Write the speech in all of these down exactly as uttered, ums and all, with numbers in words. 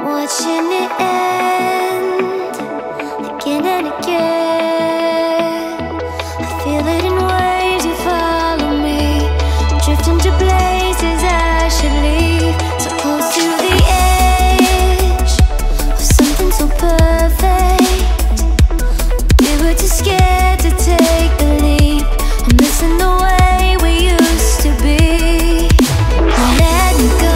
watching it end again and again. I feel it in waves, you follow me, drifting to places I should leave. So close to the edge of something so perfect. We were too scared to take the leap. I'm missing the way we used to be. Let me go.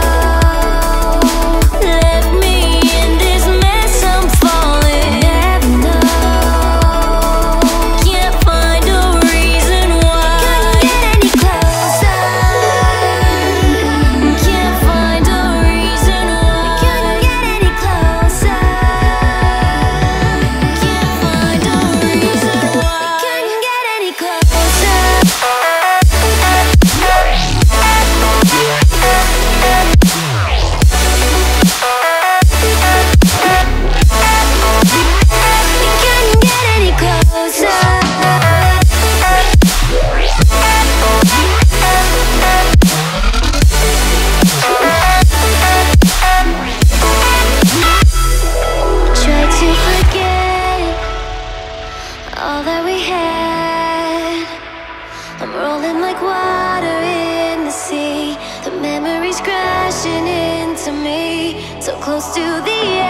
All that we had, I'm rolling like water in the sea. The memories crashing into me, so close to the